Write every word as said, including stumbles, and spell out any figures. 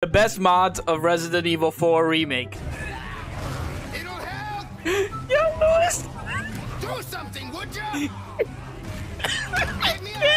best mods of Resident Evil four Remake. It'll help. Yo, Louis! Do something, would ya? Give me a